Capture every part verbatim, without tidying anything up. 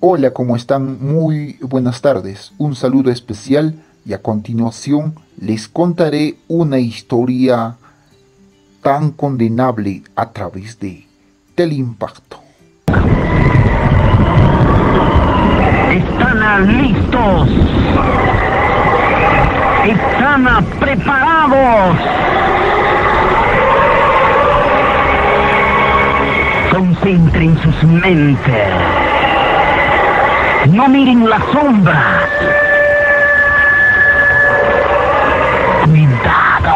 Hola, ¿cómo están? Muy buenas tardes. Un saludo especial y a continuación les contaré una historia tan condenable a través de Teleimpacto. ¿Están listos? ¿Están preparados? Concentren sus mentes. No miren las sombras. Cuidado.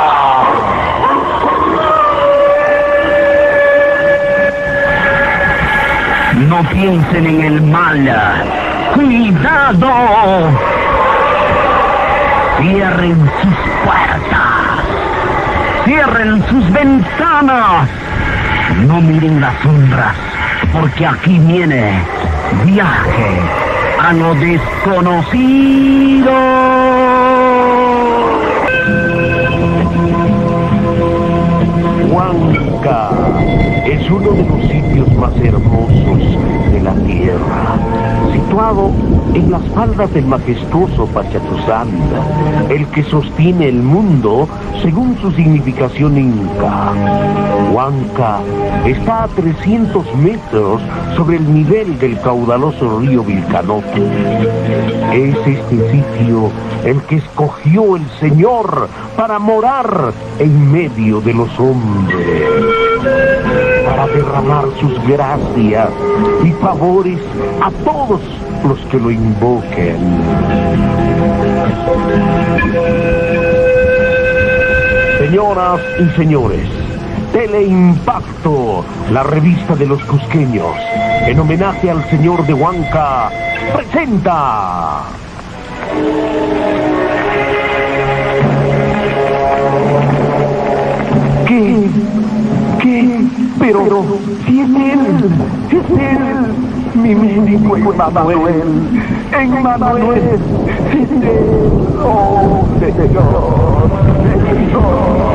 No piensen en el mal. Cuidado. Cierren sus puertas. Cierren sus ventanas. No miren las sombras, porque aquí viene viaje a lo desconocido. Huanca es uno de los sitios más hermosos de la tierra, situado en las faldas del majestuoso Pachatuzán, el que sostiene el mundo según su significación inca. Huanca está a trescientos metros sobre el nivel del caudaloso río Vilcanote. Es este sitio el que escogió el Señor para morar en medio de los hombres, para derramar sus gracias y favores a todos los que lo invoquen. Señoras y señores, Teleimpacto, la revista de los cusqueños, en homenaje al señor de Huanca, presenta... ¿Qué? ¿Qué? Pero, pero si es él, es él, mi místico Emmanuel, Emmanuel, es él, oh Señor, Señor.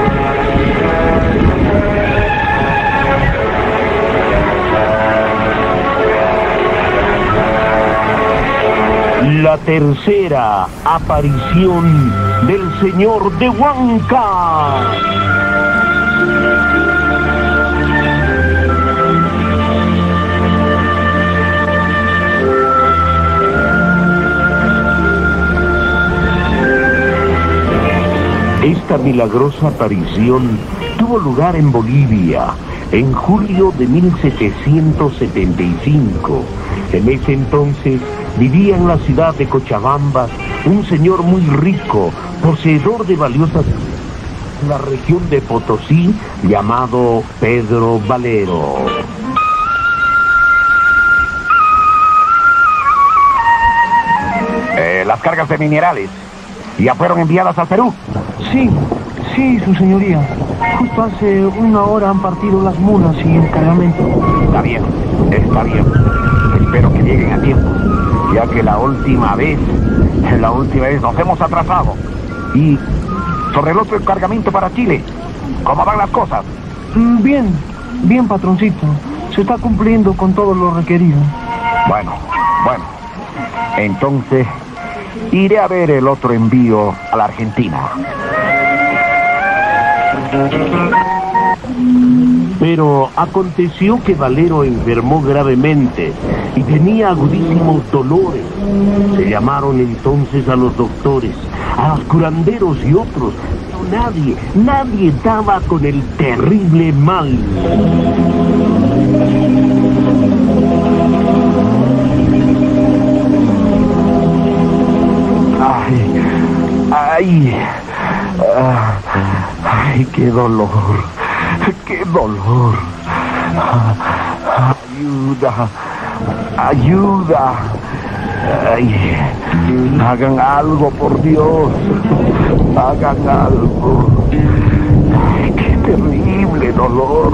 La tercera aparición del señor de Huanca. Esta milagrosa aparición tuvo lugar en Bolivia en julio de mil setecientos setenta y cinco. En ese entonces vivía en la ciudad de Cochabamba un señor muy rico, poseedor de valiosas en la región de Potosí, llamado Pedro Valero. Eh, las cargas de minerales ya fueron enviadas al Perú. Sí, sí, su señoría. Justo hace una hora han partido las mulas y el cargamento. Está bien, está bien. Espero que lleguen a tiempo, ya que la última vez, la última vez nos hemos atrasado. Y sobre el otro cargamento para Chile, ¿cómo van las cosas? Bien, bien, patroncito. Se está cumpliendo con todo lo requerido. Bueno, bueno. Entonces, iré a ver el otro envío a la Argentina. Pero aconteció que Valero enfermó gravemente y tenía agudísimos dolores. Se llamaron entonces a los doctores, a los curanderos y otros, pero nadie, nadie daba con el terrible mal. Ay, ay, ah, ay, qué dolor, qué dolor. Ayuda, ayuda. Ay, hagan algo, por Dios, hagan algo. Ay, qué terrible dolor.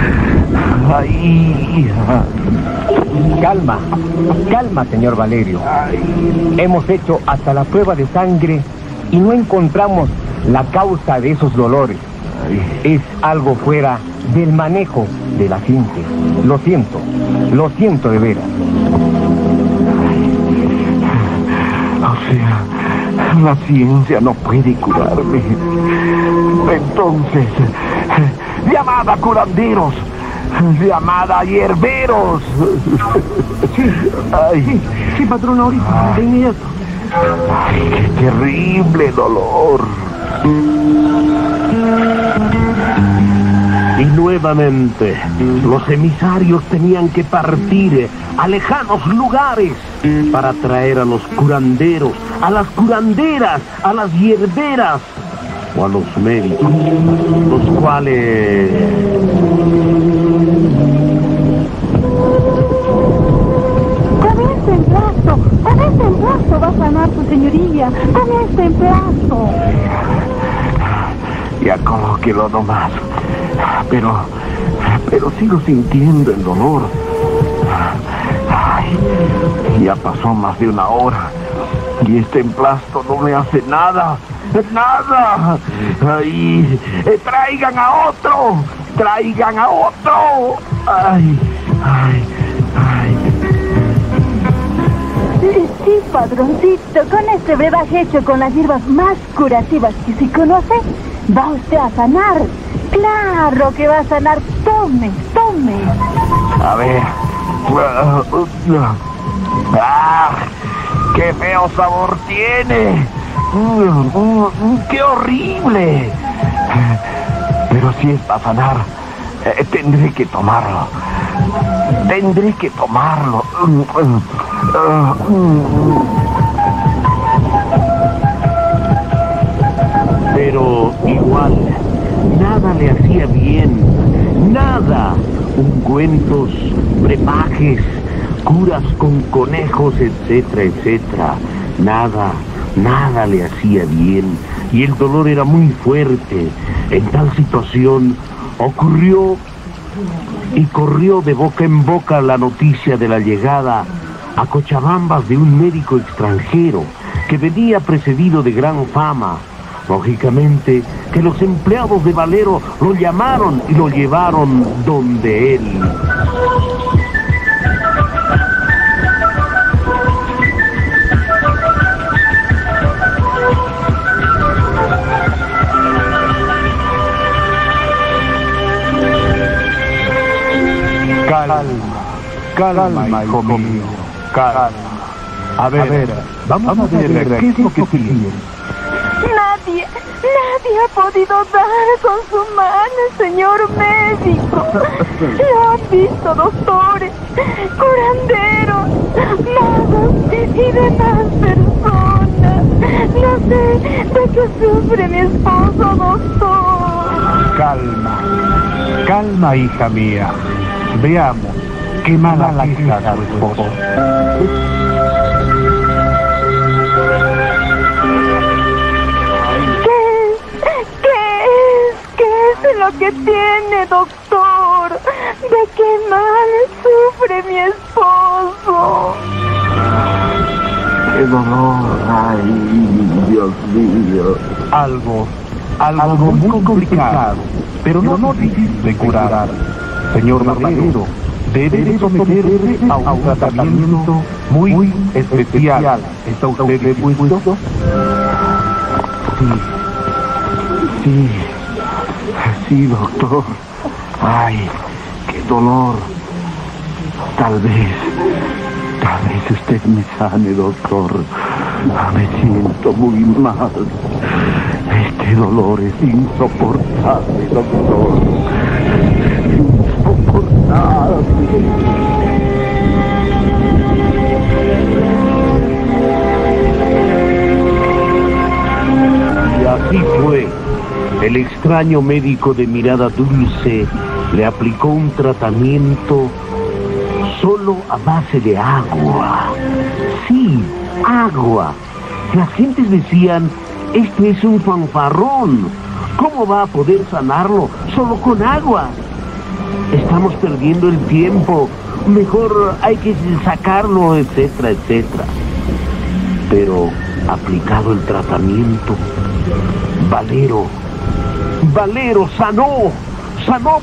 Ay. Calma, calma, señor Valerio. Ay. Hemos hecho hasta la prueba de sangre y no encontramos la causa de esos dolores. Es algo fuera del manejo de la gente. Lo siento, lo siento de veras. ciencia, la ciencia no puede curarme. Entonces, llamada curanderos, llamada hierberos. Sí, Ay. sí, sí, patrón, ahorita, de inmediato. Ay, qué terrible dolor. Y nuevamente, los emisarios tenían que partir a lejanos lugares para traer a los curanderos, a las curanderas, a las hierberas o a los médicos, los cuales... Con este emplazo, con este emplazo va a sanar su señoría, con este emplazo. Ya colóquelo nomás. Pero, pero sigo sintiendo el dolor. Ay, ya pasó más de una hora y este emplasto no me hace nada, nada. Ay, eh, traigan a otro, traigan a otro. Ay, ay, ay. Sí, padroncito, con este brebaje hecho con las hierbas más curativas que se conoce, va usted a sanar. Claro que va a sanar. Tome, tome. A ver. ¡Ah! ¡Qué feo sabor tiene! ¡Qué horrible! Pero si es para sanar, eh, tendré que tomarlo. Tendré que tomarlo. Pero igual, nada le hacía bien, nada. Ungüentos, brebajes, curas con conejos, etcétera, etcétera. Nada, nada le hacía bien. Y el dolor era muy fuerte. En tal situación ocurrió y corrió de boca en boca la noticia de la llegada a Cochabambas de un médico extranjero que venía precedido de gran fama. Lógicamente que los empleados de Valero lo llamaron y lo llevaron donde él. Calma, calma, hijo mío, calma. A ver, a ver vamos, vamos a ver, ver qué es lo que tiene. Nadie, nadie ha podido dar con su mano, señor médico. Lo han visto doctores, curanderos, magos y demás personas. No sé de qué sufre mi esposo, doctor. Calma, calma, hija mía. Veamos qué mala la queja tu esposo. Lo que tiene, doctor. ¿De qué mal sufre mi esposo? ¡Qué dolor! ¡Ay, Dios mío! Algo, algo, algo muy complicado, pero no, no difícil de curar. Señor Valero, debe someterse a un tratamiento muy, muy especial. ¿Está usted dispuesto? Sí, sí. Sí, doctor. Ay, qué dolor. Tal vez, tal vez usted me sane, doctor. Me siento muy mal. Este dolor es insoportable, doctor. Insoportable. Y así fue. El extraño médico de mirada dulce le aplicó un tratamiento solo a base de agua. Sí, agua. Las gentes decían, este es un fanfarrón. ¿Cómo va a poder sanarlo solo con agua? Estamos perdiendo el tiempo. Mejor hay que sacarlo, etcétera, etcétera. Pero, aplicado el tratamiento, Valero... Valero sanó, sanó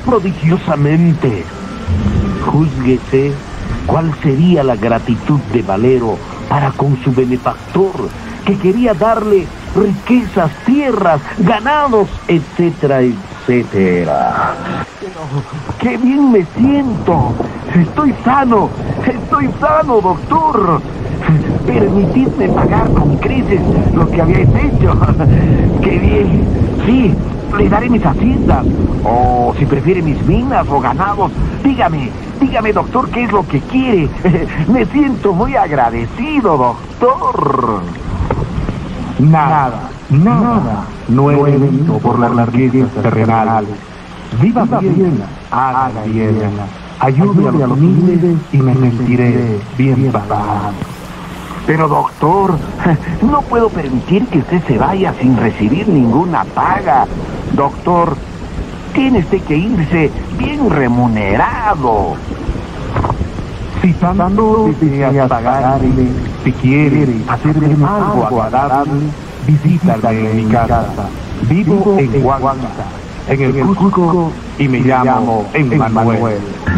prodigiosamente. Júzguese cuál sería la gratitud de Valero para con su benefactor, que quería darle riquezas, tierras, ganados, etcétera, etcétera. Pero qué bien me siento. Estoy sano, estoy sano, doctor. Permitidme pagar con creces lo que habíais hecho. ¡Qué bien! Sí, le daré mis haciendas. O si prefiere mis minas o ganados. Dígame, dígame, doctor, ¿qué es lo que quiere? Me siento muy agradecido, doctor. Nada, nada, no he venido por las larguezas terrenales. Viva bien, haga bien, ayude a los humildes y me sentiré bien pagado. Pero doctor, no puedo permitir que usted se vaya sin recibir ninguna paga. Doctor, tiene usted que irse bien remunerado. Si tanto deseas pagarle, si quieres hacerme algo agradable, visítame en mi casa. Vivo en Huanca, en el Cusco, y me llamo Emmanuel.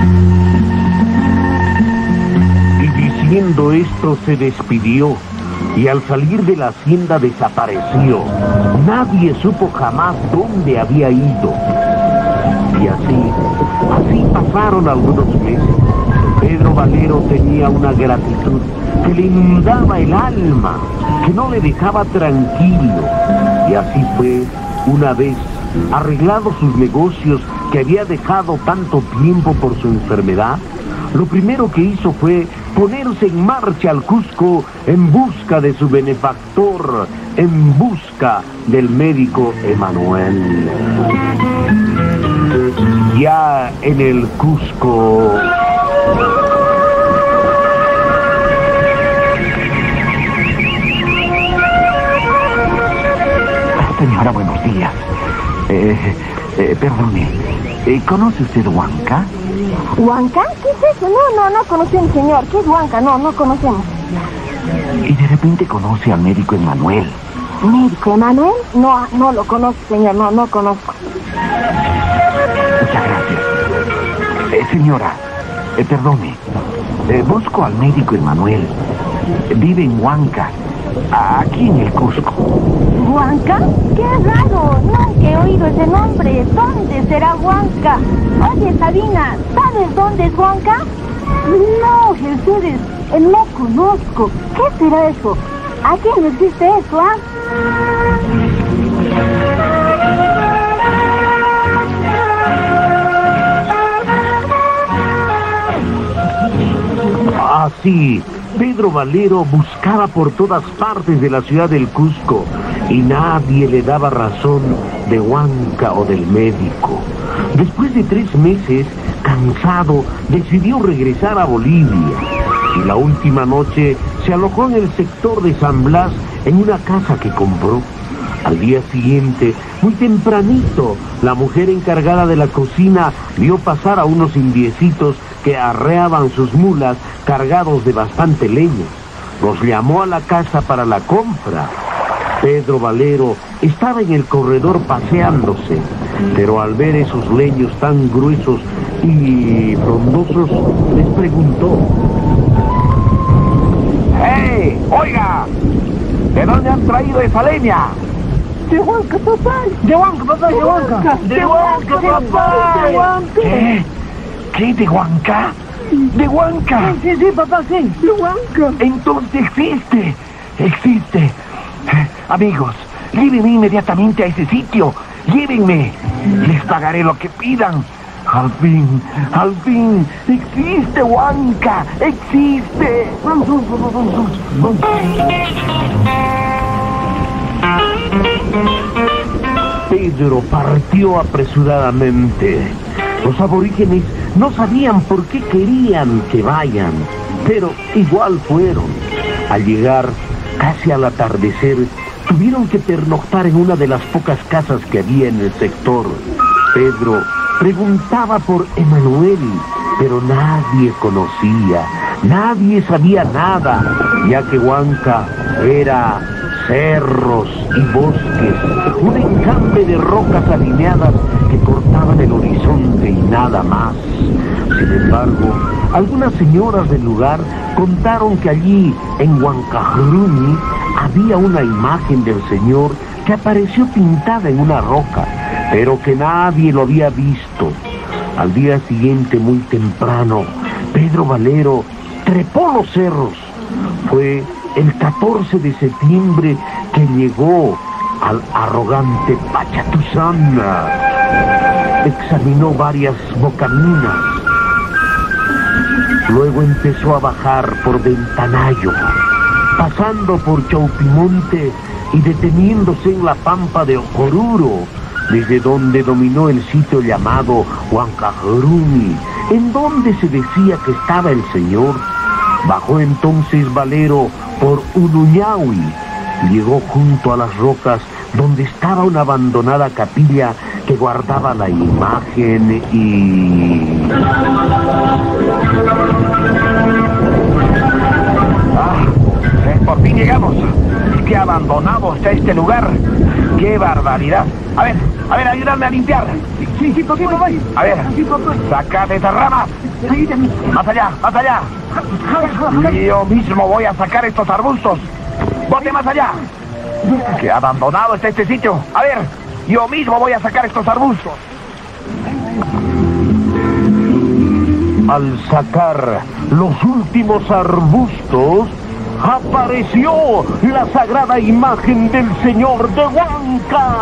Diciendo esto se despidió y al salir de la hacienda desapareció. Nadie supo jamás dónde había ido. Y así, así pasaron algunos meses. Pedro Valero tenía una gratitud que le inundaba el alma, que no le dejaba tranquilo. Y así fue, una vez, arreglados sus negocios que había dejado tanto tiempo por su enfermedad, lo primero que hizo fue ponerse en marcha al Cusco en busca de su benefactor, en busca del médico Emmanuel. Ya en el Cusco... Señora, buenos días. Eh, eh, perdone, eh, ¿conoce usted Huanca? ¿Huanca? ¿Qué es eso? No, no, no conocemos, señor. ¿Qué es Huanca? No, no conocemos. Y de repente conoce al médico Emmanuel. ¿Médico Emmanuel? No, no lo conozco, señor. No, no conozco. Muchas gracias. Eh, señora, eh, perdone. Eh, busco al médico Emmanuel. Vive en Huanca, aquí en el Cusco. ¿Huanca? ¡Qué raro! Nunca he oído ese nombre. ¿Dónde será Huanca? Oye, Sabina, ¿sabes dónde es Huanca? No, Jesús, no conozco. ¿Qué será eso? ¿Aquí no existe eso, ah? Así, Pedro Valero buscaba por todas partes de la ciudad del Cusco y nadie le daba razón de Huanca o del médico. Después de tres meses, cansado, decidió regresar a Bolivia. Y la última noche se alojó en el sector de San Blas en una casa que compró. Al día siguiente, muy tempranito, la mujer encargada de la cocina vio pasar a unos indiecitos que arreaban sus mulas cargados de bastante leña. Los llamó a la casa para la compra. Pedro Valero estaba en el corredor paseándose, pero al ver esos leños tan gruesos y frondosos, les preguntó: ¡Hey! ¡Oiga! ¿De dónde han traído esa leña? De Huanca, papá. De Huanca, papá, de Huanca. De Huanca, papá. De Huanca. ¿Qué? ¿Qué? ¿De Huanca? ¿De Huanca? Sí, sí, papá, sí. De Huanca. Entonces existe. Existe. Amigos, llévenme inmediatamente a ese sitio. Llévenme. Les pagaré lo que pidan. Al fin, al fin, existe Huanca. Existe. Vamos, vamos, vamos, vamos, vamos. Pedro partió apresuradamente. Los aborígenes no sabían por qué querían que vayan, pero igual fueron. Al llegar, casi al atardecer, tuvieron que pernoctar en una de las pocas casas que había en el sector. Pedro preguntaba por Emmanuel, pero nadie conocía, nadie sabía nada, ya que Huanca era cerros y bosques, un encampe de rocas alineadas que cortaban el horizonte y nada más. Sin embargo, Algunas señoras del lugar contaron que allí, en Huancajruni, había una imagen del Señor que apareció pintada en una roca, pero que nadie lo había visto. Al día siguiente, muy temprano, Pedro Valero trepó los cerros. Fue el catorce de septiembre que llegó al arrogante Pachatuzán. Examinó varias bocaminas. Luego empezó a bajar por Ventanayo, pasando por Chaupimonte y deteniéndose en la pampa de Ocoruro, desde donde dominó el sitio llamado Huancajruni, en donde se decía que estaba el Señor. Bajó entonces Valero por Unuñahui, llegó junto a las rocas donde estaba una abandonada capilla que guardaba la imagen y... ¡Ah! Eh, por fin llegamos. ¡Qué abandonado está este lugar! ¡Qué barbaridad! A ver, a ver, ayúdame a limpiar. Sí, sí, papá. A ver, sacad esas ramas. Más allá, más allá. Yo mismo voy a sacar estos arbustos. ¡Bote más allá! ¡Qué abandonado está este sitio! A ver, yo mismo voy a sacar estos arbustos. Al sacar los últimos arbustos, apareció la sagrada imagen del Señor de Huanca.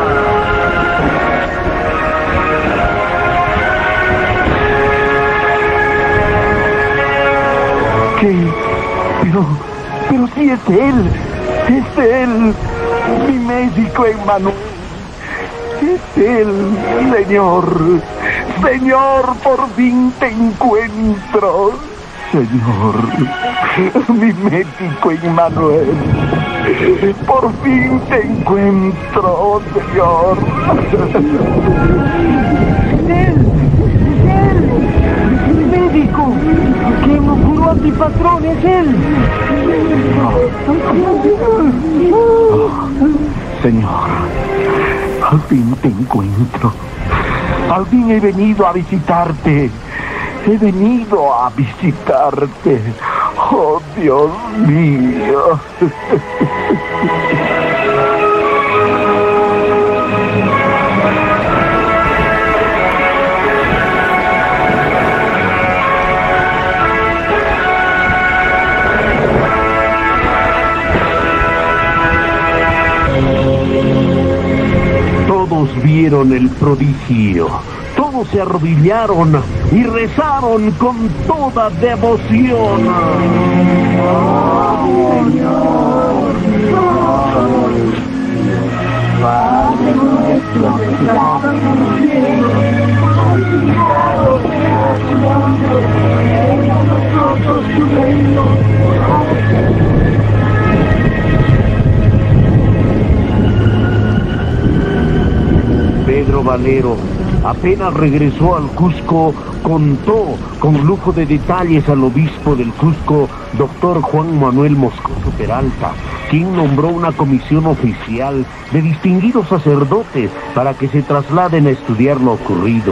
¿Qué? Pero, pero sí es él, es él, mi médico Emmanuel. Es él, Señor, Señor, por fin te encuentro. Señor, mi médico Emmanuel, por fin te encuentro, Señor. Es él, es él, mi médico, que me curó a mi patrón, es él. Oh, Señor, al fin te encuentro. Al fin he venido a visitarte. He venido a visitarte. Oh, Dios mío. Todos vieron el prodigio. Todos se arrodillaron y rezaron con toda devoción. ¡Oh, Señor! Padre nuestro que estás en los cielos, santificado sea tu nombre. Venga a nosotros tu reino. Pedro Valero apenas regresó al Cusco, contó con lujo de detalles al obispo del Cusco, doctor Juan Manuel Moscoso Peralta, quien nombró una comisión oficial de distinguidos sacerdotes para que se trasladen a estudiar lo ocurrido.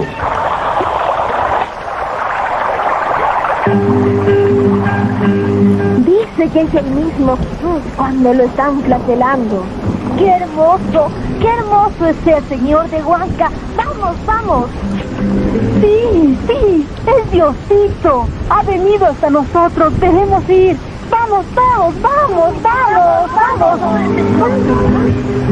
Dice que es el mismo cuando lo están flagelando. ¡Qué hermoso! ¡Qué hermoso es ser Señor de Huanca! ¡Vamos, vamos! Sí, sí, es Diosito. Ha venido hasta nosotros. Debemos ir. ¡Vamos, vamos, vamos, vamos, vamos!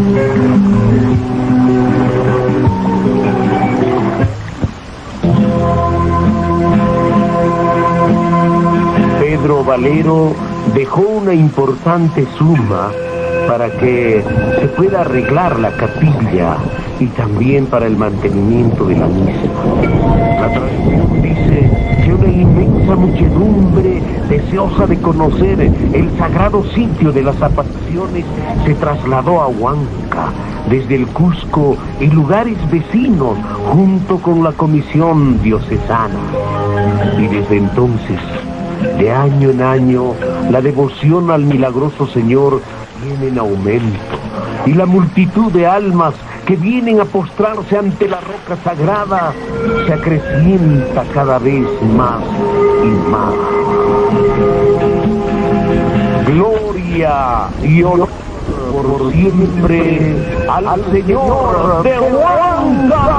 Pedro Valero dejó una importante suma para que se pueda arreglar la capilla y también para el mantenimiento de la misma. La tradición dice que una inmensa muchedumbre deseosa de conocer el sagrado sitio de las apariciones se trasladó a Huanca desde el Cusco y lugares vecinos junto con la comisión diocesana. Y desde entonces, de año en año, la devoción al milagroso Señor viene en aumento y la multitud de almas que vienen a postrarse ante la roca sagrada se acrecienta cada vez más y más. Gloria y honor por siempre al Señor de Huanca.